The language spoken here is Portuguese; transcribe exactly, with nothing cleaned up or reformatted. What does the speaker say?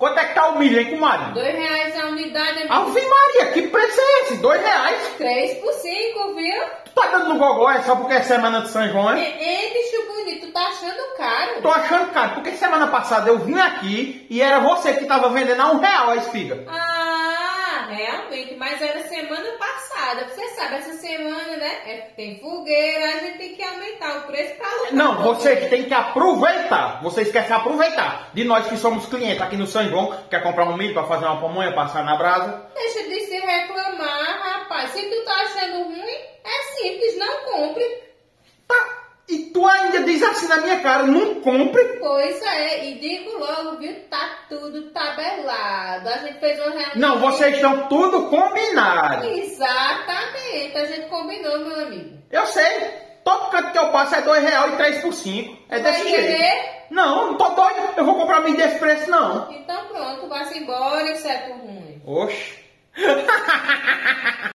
Quanto é que tá o milho, hein, comadre? Dois reais a unidade, amigo. Ave Maria, que preço é esse? Dois reais? Três por cinco, viu? Tu tá dando no gogó, é só porque é semana de São João, Ei, hein? ei, bicho bonito, tu tá achando caro? Tô achando caro, porque semana passada eu vim aqui e era você que tava vendendo a um real a espiga. Ah, realmente, mas era semana passada. Você sabe, essa semana, né? É, tem fogueira, a gente tem que aumentar o preço pra lucrar. Não, vocês têm que aproveitar. Vocês querem se aproveitar de nós que somos clientes aqui no São João, quer comprar um milho pra fazer uma pamonha, passar na brasa. Deixa de se reclamar, rapaz. Se tu tá achando ruim, é simples, não compre. Tá. E tu ainda diz assim na minha cara, não compre. Pois é, e digo logo, viu? Tá tudo tabelado. A gente fez uma reunião. Não, vocês estão tudo combinado. Exatamente, a gente combinou, meu amigo. Eu sei. Todo canto que eu passo é dois reais e três por cinco. É Vai desse jeito. querer? Não, não tô doido. Eu vou comprar milho desse preço, não. Então pronto, vá-se embora, exceto ruim. Oxe.